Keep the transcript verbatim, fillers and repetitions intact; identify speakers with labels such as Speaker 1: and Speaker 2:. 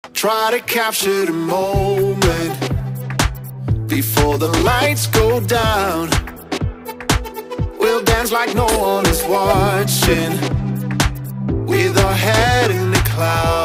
Speaker 1: Try to capture the moment before the lights go down. We'll dance like no one is watching, with our head in the clouds.